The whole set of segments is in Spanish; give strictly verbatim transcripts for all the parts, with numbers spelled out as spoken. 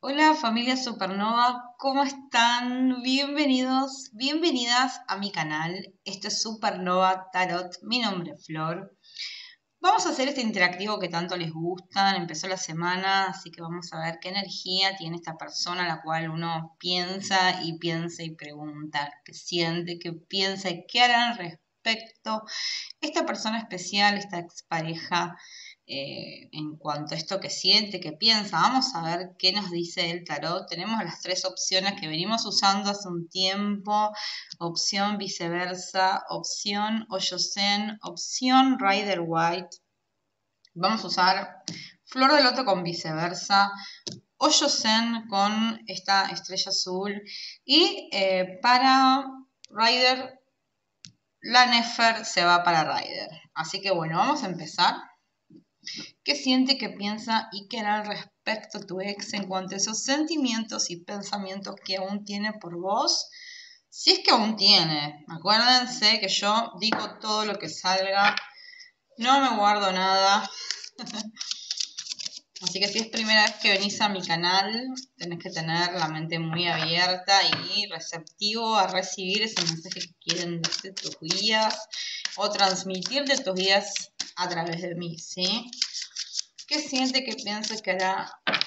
Hola familia Supernova, ¿cómo están? Bienvenidos, bienvenidas a mi canal. Esto es Supernova Tarot, mi nombre es Flor. Vamos a hacer este interactivo que tanto les gusta. Empezó la semana, así que vamos a ver qué energía tiene esta persona a la cual uno piensa y piensa y pregunta, qué siente, qué piensa y qué hará al respecto. Esta persona especial, esta expareja, eh, en cuanto a esto que siente, que piensa. Vamos a ver qué nos dice el tarot. Tenemos las tres opciones que venimos usando hace un tiempo. Opción viceversa, opción Oyosen, opción Rider White. Vamos a usar Flor de Loto con viceversa, Oyosen con esta estrella azul y eh, para Rider, la Nefer se va para Rider. Así que bueno, vamos a empezar. ¿Qué siente, qué piensa y qué hará al respecto tu ex en cuanto a esos sentimientos y pensamientos que aún tiene por vos? Si es que aún tiene. Acuérdense que yo digo todo lo que salga, no me guardo nada. Así que si es primera vez que venís a mi canal, tenés que tener la mente muy abierta y receptivo a recibir ese mensaje que quieren decir tus guías o transmitirte tus guías a través de mí, ¿sí? ¿Qué siente, qué piensa que hará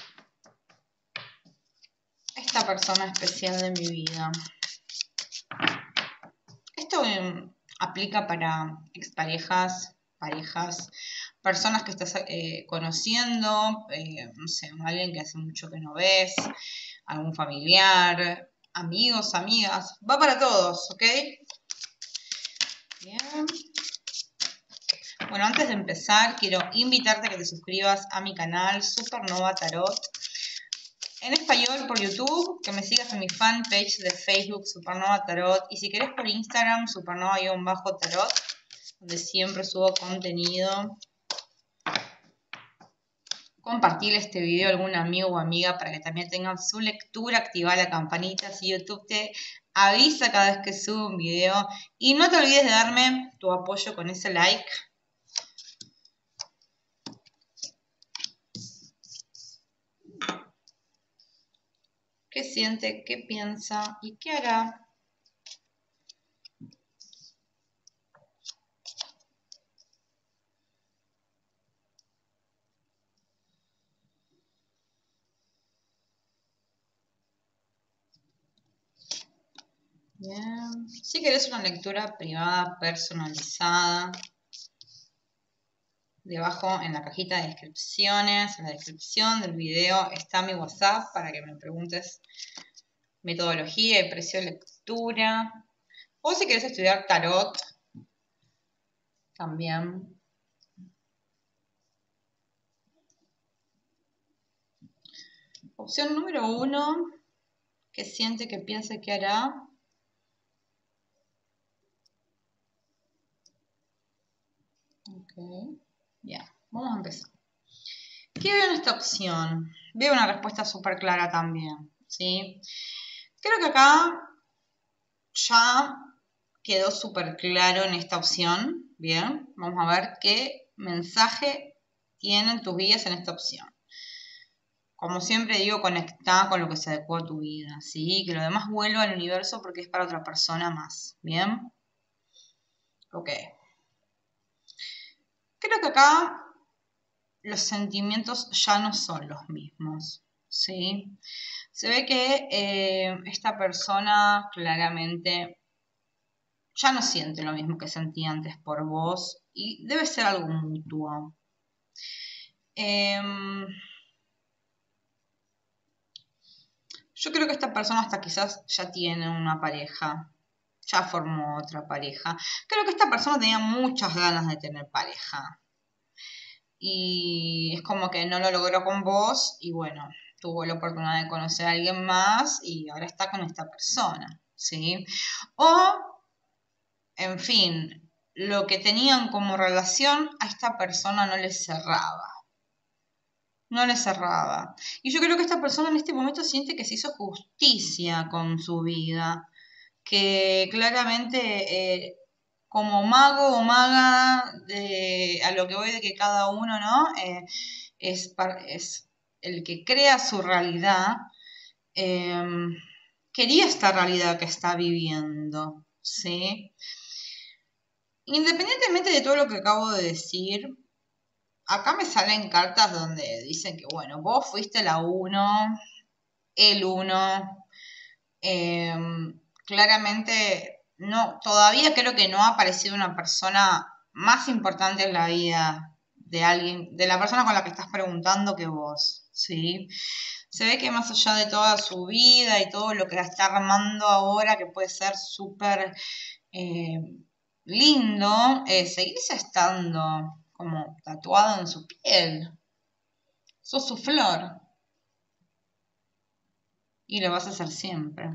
esta persona especial de mi vida? Esto eh, aplica para exparejas, parejas, personas que estás eh, conociendo, eh, no sé, alguien que hace mucho que no ves, algún familiar, amigos, amigas, va para todos, ¿ok? Bien. Bueno, antes de empezar, quiero invitarte a que te suscribas a mi canal Supernova Tarot en español por YouTube, que me sigas en mi fanpage de Facebook Supernova Tarot y si querés por Instagram Supernova-Tarot, donde siempre subo contenido. Compartir este video a algún amigo o amiga para que también tengan su lectura, activar la campanita si YouTube te avisa cada vez que subo un video y no te olvides de darme tu apoyo con ese like. ¿Qué siente, qué piensa y qué hará? Bien. Si querés una lectura privada, personalizada, debajo en la cajita de descripciones, en la descripción del video está mi WhatsApp para que me preguntes metodología y precio de lectura. O si querés estudiar tarot, también. Opción número uno, ¿qué siente, qué piensa, qué hará? Ok, ya, vamos a empezar. ¿Qué veo en esta opción? Veo una respuesta súper clara también, ¿sí? Creo que acá ya quedó súper claro en esta opción. Bien, vamos a ver qué mensaje tienen tus guías en esta opción. Como siempre digo, conectá con lo que se adecua a tu vida, ¿sí? Que lo demás vuelva al universo porque es para otra persona más, ¿bien? Ok. Creo que acá los sentimientos ya no son los mismos, ¿sí? Se ve que eh, esta persona claramente ya no siente lo mismo que sentía antes por vos y debe ser algo mutuo. Eh, yo creo que esta persona hasta quizás ya tiene una pareja, ya formó otra pareja. Creo que esta persona tenía muchas ganas de tener pareja. Y es como que no lo logró con vos y bueno, tuvo la oportunidad de conocer a alguien más y ahora está con esta persona, ¿sí? O, en fin, lo que tenían como relación a esta persona no le cerraba. No le cerraba. Y yo creo que esta persona en este momento siente que se hizo justicia con su vida, que claramente eh, como mago o maga, de, a lo que voy de que cada uno, ¿no? Eh, es, es el que crea su realidad, eh, quería esta realidad que está viviendo, ¿sí? Independientemente de todo lo que acabo de decir, acá me salen cartas donde dicen que, bueno, vos fuiste la uno, el uno, eh, claramente no, todavía creo que no ha aparecido una persona más importante en la vida de alguien, de la persona con la que estás preguntando que vos, ¿sí? Se ve que más allá de toda su vida y todo lo que la está armando ahora, que puede ser súper eh, lindo, eh, seguirse estando como tatuado en su piel. Sos su flor y lo vas a hacer siempre.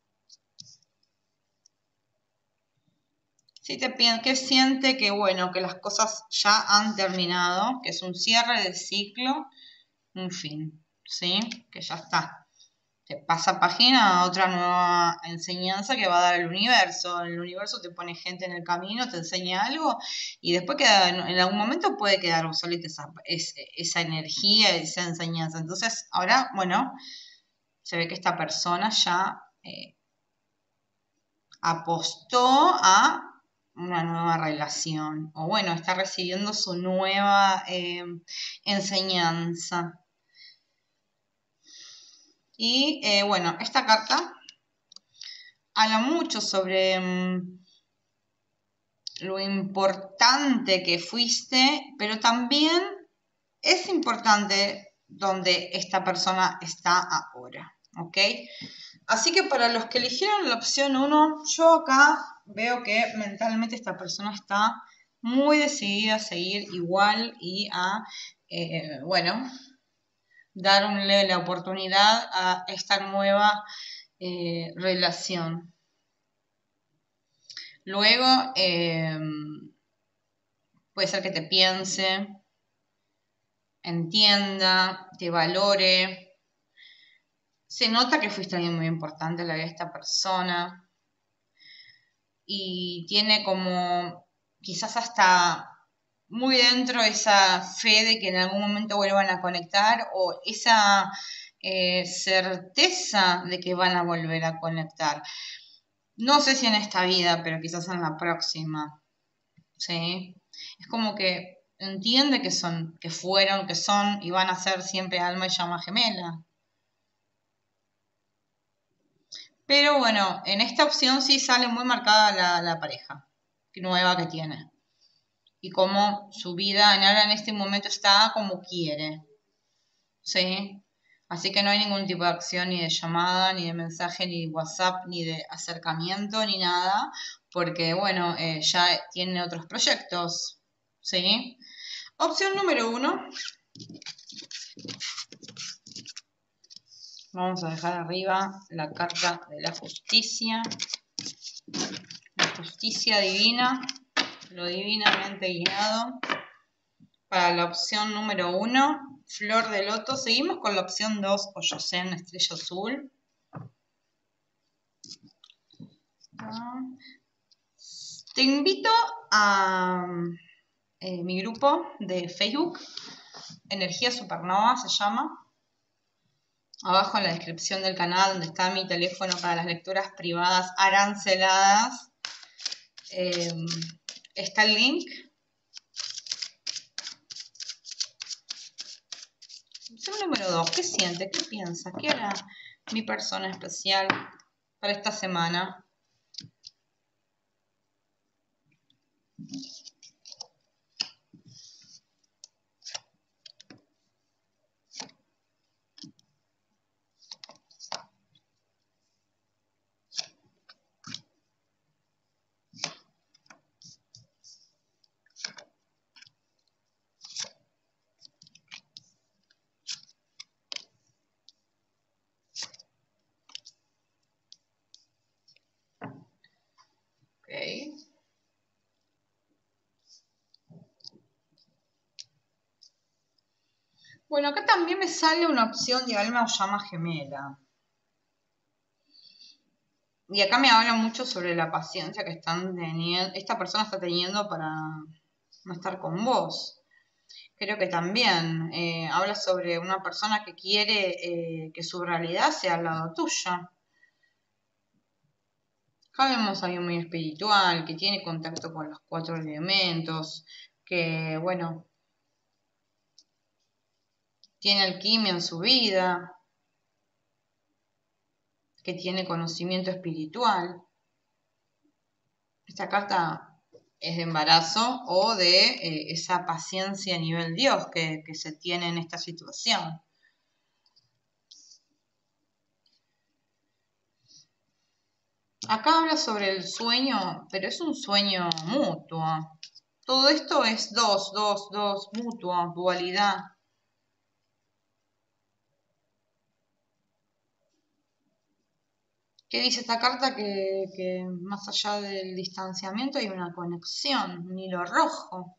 Si te piensas que siente que bueno, que las cosas ya han terminado, que es un cierre de ciclo, un fin, ¿sí? Que ya está. Te pasa página a otra nueva enseñanza que va a dar el universo. El universo te pone gente en el camino, te enseña algo y después queda, en algún momento puede quedar obsoleta esa, esa energía, esa enseñanza. Entonces, ahora, bueno, se ve que esta persona ya eh, apostó a una nueva relación, o bueno, está recibiendo su nueva eh, enseñanza. Y eh, bueno, esta carta habla mucho sobre um, lo importante que fuiste, pero también es importante donde esta persona está ahora, ¿ok? Así que para los que eligieron la opción uno, yo acá veo que mentalmente esta persona está muy decidida a seguir igual y a, eh, bueno, darle la oportunidad a esta nueva eh, relación. Luego, eh, puede ser que te piense, entienda, te valore. Se nota que fuiste alguien muy importante en la vida de esta persona y tiene como quizás hasta muy dentro esa fe de que en algún momento vuelvan a conectar o esa eh, certeza de que van a volver a conectar. No sé si en esta vida, pero quizás en la próxima, ¿sí? Es como que entiende que son, que fueron, que son y van a ser siempre alma y llama gemela. Pero bueno, en esta opción sí sale muy marcada la, la pareja nueva que tiene. Y cómo su vida en ahora en este momento está como quiere. ¿Sí? Así que no hay ningún tipo de acción ni de llamada, ni de mensaje, ni de WhatsApp, ni de acercamiento, ni nada. Porque bueno, eh, ya tiene otros proyectos. ¿Sí? Opción número uno. Vamos a dejar arriba la carta de la justicia. La justicia divina, lo divinamente guiado. Para la opción número uno, flor de loto. Seguimos con la opción dos, Oyosen, estrella azul. Te invito a eh, mi grupo de Facebook, Energía Supernova se llama. Abajo en la descripción del canal, donde está mi teléfono para las lecturas privadas aranceladas, eh, está el link. Opción número dos, ¿qué siente? ¿Qué piensa? ¿Qué hará mi persona especial para esta semana? Okay. Bueno, acá también me sale una opción de alma o llama gemela. Y acá me habla mucho sobre la paciencia que están teniendo, esta persona está teniendo para no estar con vos. creo que también eh, habla sobre una persona que quiere eh, que su realidad sea al lado tuyo. Acá vemos a alguien muy espiritual, que tiene contacto con los cuatro elementos, que, bueno, tiene alquimia en su vida, que tiene conocimiento espiritual. Esta carta es de embarazo o de eh, esa paciencia a nivel Dios que, que se tiene en esta situación. Acá habla sobre el sueño, pero es un sueño mutuo. Todo esto es dos, dos, dos, mutuo, dualidad. ¿Qué dice esta carta? Que, que más allá del distanciamiento hay una conexión, un hilo rojo.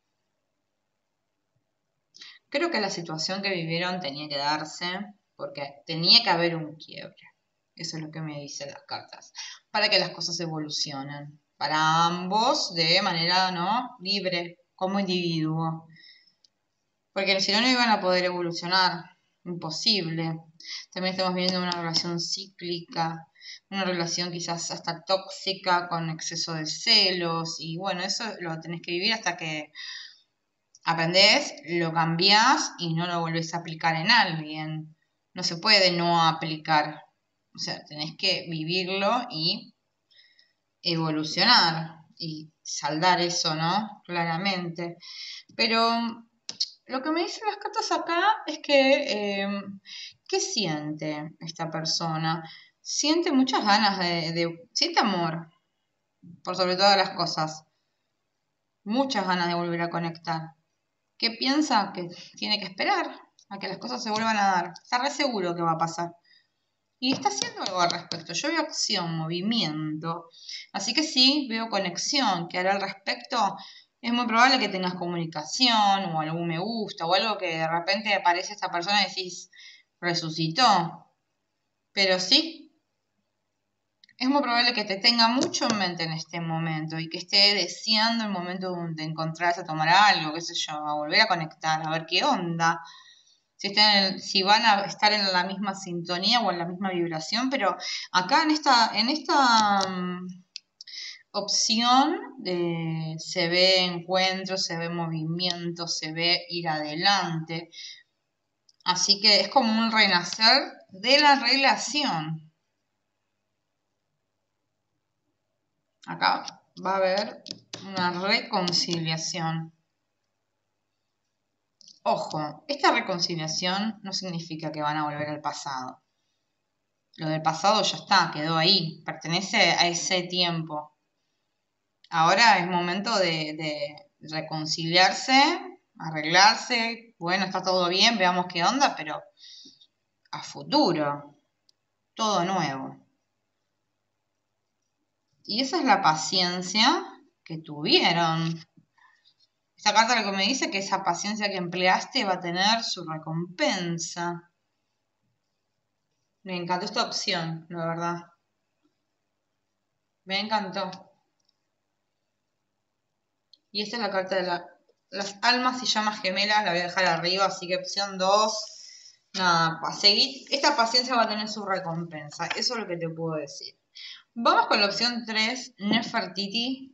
Creo que la situación que vivieron tenía que darse porque tenía que haber un quiebre. Eso es lo que me dicen las cartas. Para que las cosas evolucionen. Para ambos de manera no libre, como individuo. Porque si no, no iban a poder evolucionar. Imposible. También estamos viendo una relación cíclica. Una relación quizás hasta tóxica, con exceso de celos. Y bueno, eso lo tenés que vivir hasta que aprendés, lo cambiás y no lo volvés a aplicar en alguien. No se puede no aplicar. O sea, tenés que vivirlo y evolucionar y saldar eso, ¿no? Claramente. Pero lo que me dicen las cartas acá es que, eh, ¿qué siente esta persona? Siente muchas ganas de, de, siente amor, por sobre todas las cosas. Muchas ganas de volver a conectar. ¿Qué piensa? Que tiene que esperar a que las cosas se vuelvan a dar. Está re seguro que va a pasar. Y está haciendo algo al respecto. Yo veo acción, movimiento. Así que sí, veo conexión. ¿Qué hará al respecto? Es muy probable que tengas comunicación o algún me gusta o algo que de repente aparece esta persona y decís, resucitó. Pero sí, es muy probable que te tenga mucho en mente en este momento y que esté deseando el momento de encontrarse a tomar algo, qué sé yo, a volver a conectar, a ver qué onda. Si, están, si van a estar en la misma sintonía o en la misma vibración, pero acá en esta, en esta um, opción eh, se ve encuentro, se ve movimiento, se ve ir adelante. Así que es como un renacer de la relación. Acá va a haber una reconciliación. Ojo, esta reconciliación no significa que van a volver al pasado. Lo del pasado ya está, quedó ahí, pertenece a ese tiempo. Ahora es momento de, de reconciliarse, arreglarse, bueno, está todo bien, veamos qué onda, pero a futuro, todo nuevo. Y esa es la paciencia que tuvieron. Esta carta lo que me dice es que esa paciencia que empleaste va a tener su recompensa. Me encantó esta opción, la verdad. Me encantó. Y esta es la carta de la, las almas y llamas gemelas. La voy a dejar arriba, así que opción dos. Nada, a seguir. Esta paciencia va a tener su recompensa. Eso es lo que te puedo decir. Vamos con la opción tres, Nefertiti.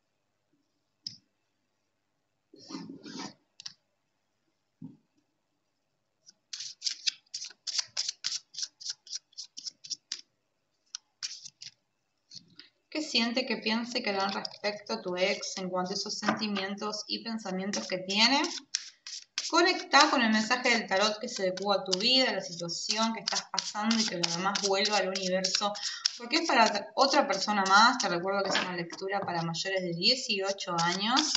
¿Qué siente, qué piensa y qué da respecto a tu ex en cuanto a esos sentimientos y pensamientos que tiene? Conecta con el mensaje del tarot que se adecua a tu vida, la situación que estás pasando y que lo demás vuelva al universo. Porque es para otra persona más. Te recuerdo que es una lectura para mayores de dieciocho años.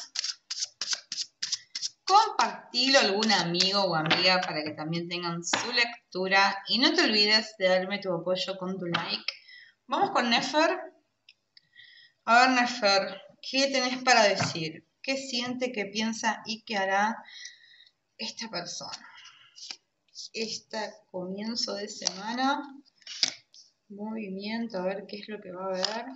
Compartilo a algún amigo o amiga para que también tengan su lectura. Y no te olvides de darme tu apoyo con tu like. Vamos con Nefer. A ver, Nefer, ¿qué tenés para decir? ¿Qué siente, qué piensa y qué hará esta persona? Este comienzo de semana. Movimiento, a ver qué es lo que va a haber.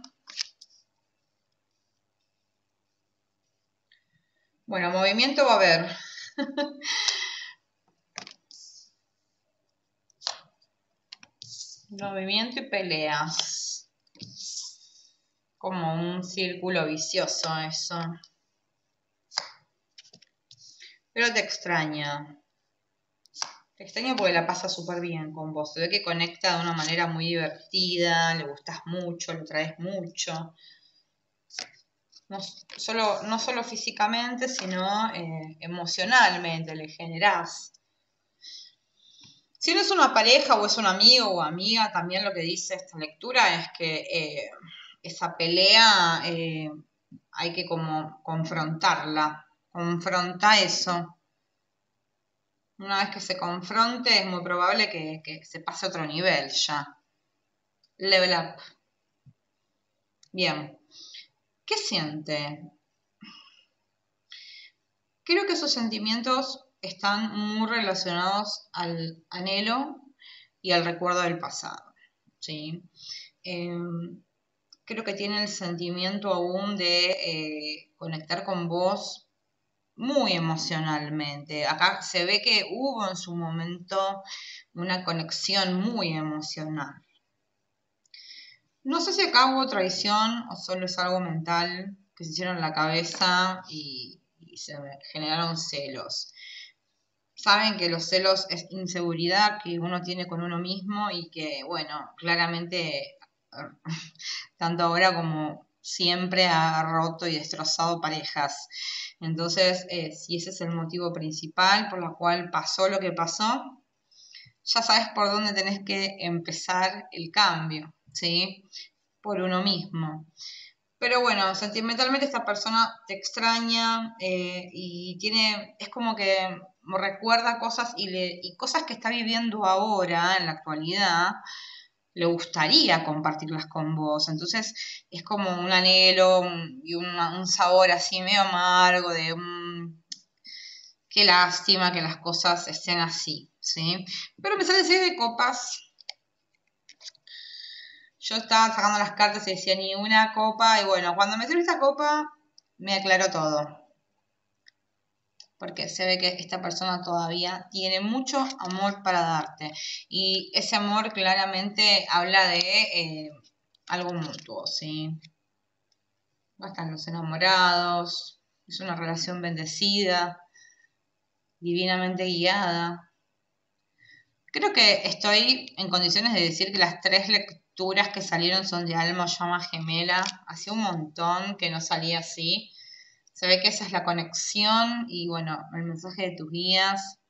Bueno, movimiento va a haber. Movimiento y peleas. Como un círculo vicioso eso. Pero te extraña. Te extraña porque la pasa súper bien con vos. Se ve que conecta de una manera muy divertida, le gustás mucho, le traes mucho. No solo, no solo físicamente, sino eh, emocionalmente le generás. Si no es una pareja o es un amigo o amiga, también lo que dice esta lectura es que eh, esa pelea eh, hay que como confrontarla. Confronta eso. Una vez que se confronte es muy probable que, que se pase a otro nivel ya. Level up. Bien. ¿Qué siente? Creo que esos sentimientos están muy relacionados al anhelo y al recuerdo del pasado. ¿Sí? Eh, creo que tiene el sentimiento aún de eh, conectar con vos muy emocionalmente. Acá se ve que hubo en su momento una conexión muy emocional. No sé si acá hubo traición o solo es algo mental que se hicieron en la cabeza y, y se generaron celos. Saben que los celos es inseguridad que uno tiene con uno mismo y que, bueno, claramente, tanto ahora como siempre ha roto y destrozado parejas. Entonces, eh, si ese es el motivo principal por el cual pasó lo que pasó, ya sabes por dónde tenés que empezar el cambio, ¿sí? Por uno mismo. Pero bueno, sentimentalmente esta persona te extraña eh, y tiene, es como que recuerda cosas y, le, y cosas que está viviendo ahora, en la actualidad, le gustaría compartirlas con vos. Entonces es como un anhelo un, y una, un sabor así medio amargo de un, qué lástima que las cosas estén así, ¿sí? Pero me sale seis de copas. Yo estaba sacando las cartas y decía ni una copa. Y bueno, cuando me sirve esta copa, me aclaró todo. Porque se ve que esta persona todavía tiene mucho amor para darte. Y ese amor claramente habla de eh, algo mutuo, ¿sí? Están los enamorados. Es una relación bendecida, divinamente guiada. Creo que estoy en condiciones de decir que las tres lecturas que salieron son de alma o llama gemela. Hacía un montón que no salía así. Se ve que esa es la conexión y bueno, el mensaje de tus guías.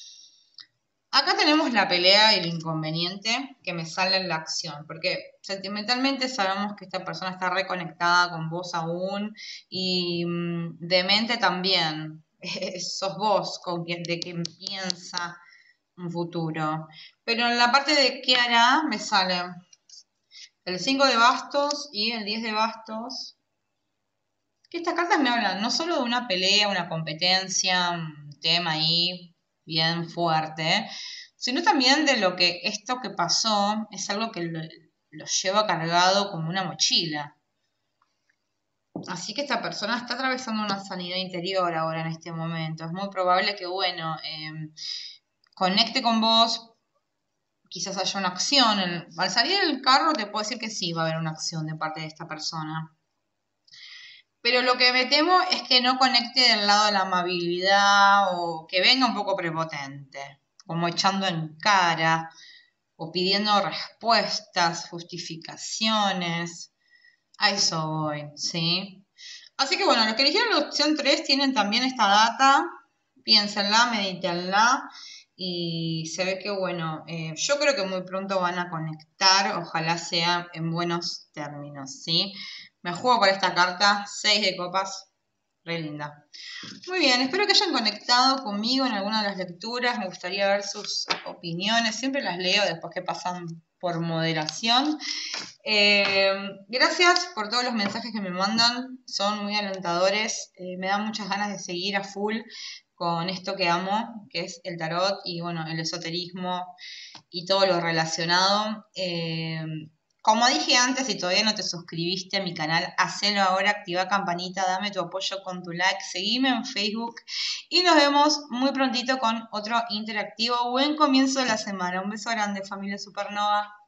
Acá tenemos la pelea y el inconveniente que me sale en la acción, porque sentimentalmente sabemos que esta persona está reconectada con vos aún y mm, de mente también. Sos vos con quien, de quien piensa un futuro. Pero en la parte de qué hará me sale el cinco de bastos y el diez de bastos. Que estas cartas me hablan no solo de una pelea, una competencia, un tema ahí bien fuerte, sino también de lo que esto que pasó es algo que lo, lo lleva cargado como una mochila. Así que esta persona está atravesando una sanidad interior ahora en este momento. Es muy probable que, bueno, eh, conecte con vos, quizás haya una acción. Al salir del carro te puedo decir que sí va a haber una acción de parte de esta persona. Pero lo que me temo es que no conecte del lado de la amabilidad o que venga un poco prepotente, como echando en cara o pidiendo respuestas, justificaciones. A eso voy, ¿sí? Así que bueno, los que eligieron la opción tres tienen también esta data. Piénsenla, medítenla. Y se ve que, bueno, eh, yo creo que muy pronto van a conectar. Ojalá sea en buenos términos, ¿sí? Me juego por esta carta, seis de copas, re linda. Muy bien, espero que hayan conectado conmigo en alguna de las lecturas. Me gustaría ver sus opiniones. Siempre las leo después que pasan por moderación. Eh, gracias por todos los mensajes que me mandan. Son muy alentadores. Eh, me dan muchas ganas de seguir a full con esto que amo, que es el tarot y bueno, el esoterismo y todo lo relacionado. Eh, Como dije antes, si todavía no te suscribiste a mi canal, hacelo ahora, activa campanita, dame tu apoyo con tu like, seguime en Facebook y nos vemos muy prontito con otro interactivo. Buen comienzo de la semana. Un beso grande, familia Supernova.